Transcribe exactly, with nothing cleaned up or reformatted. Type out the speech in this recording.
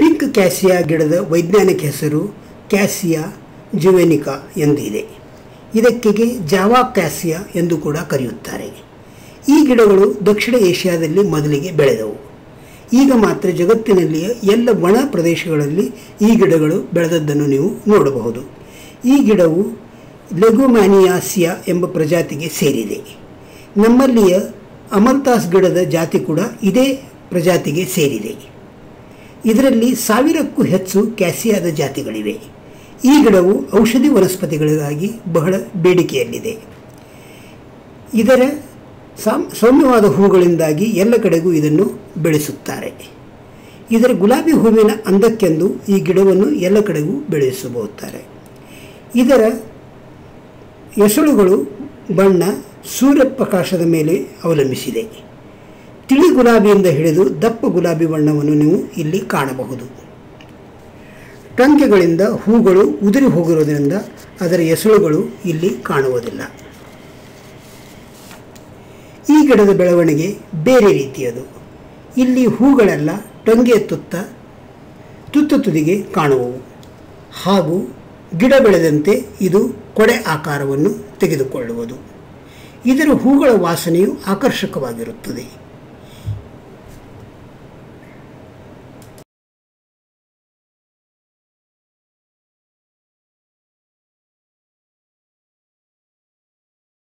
Pink cassia ಗಿಡದ ವೈಜ್ಞಾನಿಕ ಹೆಸರು ಕ್ಯಾಸಿಯಾ ಜುವೆನಿಕಾ ಎಂದಿದೆ. ಇದಕ್ಕೆ ಜಾವಾ ಕ್ಯಾಸಿಯಾ ಎಂದು ಕೂಡ ಕರೆಯುತ್ತಾರೆ. ಈ ಗಿಡಗಳು ದಕ್ಷಿಣ ಏಷ್ಯಾದಲ್ಲಿ ಮೊದಲಿಗೆ ಬೆಳೆದವು. ಈಗ ಮಾತ್ರ ಜಗತ್ತಿನಲ್ಲಿಯ ಎಲ್ಲ ಒಣ ಪ್ರದೇಶಗಳಲ್ಲಿ ಈ ಗಿಡಗಳು ಬೆಳೆದದ್ದನ್ನು ನೀವು ನೋಡಬಹುದು. ಈ ಗಿಡವು ಲೆಗುಮ್ಯಾನಿಯಾಸಿಯಾ ಎಂಬ ಪ್ರಜಾತಿಗೆ ಸೇರಿದೆ. ನಮ್ಮಲ್ಲಿಯ ಅಮಲ್ತಾಸ್ ಗಿಡದ ಜಾತಿ ಕೂಡ ಇದೇ ಪ್ರಜಾತಿಗೆ ಸೇರಿದೆ. ಇದರಲ್ಲಿ ಸಾವಿರಕ್ಕೂ ಹೆಚ್ಚು ಕ್ಯಾಸಿಯಾದ ಜಾತಿಗಳಿವೆ. ಈ ಗಿಡವು ಔಷಧಿ ವನಸ್ಪತಿಗಳಿಗಾಗಿ ಬಹಳ ಬೇಡಿಕೆಯಲ್ಲಿದೆ. ಇದರ ಸೌಮ್ಯವಾದ ಹೂಗಳಿಂದಾಗಿ ಎಲ್ಲ ಕಡೆಗೂ ಇದನ್ನು ಬೆಳೆಸುತ್ತಾರೆ. ಇದರ ಗುಲಾಬಿ ಹೂವಿನ ಅಂದಕ್ಕೆಂದು ಈ ಗಿಡವನ್ನು ಎಲ್ಲ ಕಡೆಗೂ ಬೆಳೆಸಬಹುತ್ತಾರೆ. ಇದರ ಎಸಳುಗಳು ಬಣ್ಣ ಸೂರ್ಯಪ್ರಕಾಶದ ಮೇಲೆ ಅವಲಂಬಿಸಿದೆ. ತಿಳಿ ಗುಲಾಬಿಯಿಂದ ಹಿಡಿದು ದಪ್ಪ ಗುಲಾಬಿ ಬಣ್ಣವನ್ನು ನೀವು ಇಲ್ಲಿ ಕಾಣಬಹುದು. ಟೊಂಗೆಗಳಿಂದ ಹೂಗಳು ಉದುರಿ ಹೋಗಿರುವುದರಿಂದ ಅದರ ಎಸಳುಗಳು ಇಲ್ಲಿ ಕಾಣುವುದಿಲ್ಲ. ಈ ಗಿಡದ ಬೆಳವಣಿಗೆ ಬೇರೆ ರೀತಿಯದು. ಇಲ್ಲಿ ಹೂಗಳೆಲ್ಲ ಟೊಂಗೆಯ ತುತ್ತ ತುತ್ತ ತುದಿಗೆ ಕಾಣುವವು ಹಾಗೂ ಗಿಡ ಬೆಳೆದಂತೆ ಇದು ಕೊಡೆ ಆಕಾರವನ್ನು ತೆಗೆದುಕೊಳ್ಳುವುದು. ಇದರ ಹೂಗಳ ವಾಸನೆಯು ಆಕರ್ಷಕವಾಗಿರುತ್ತದೆ.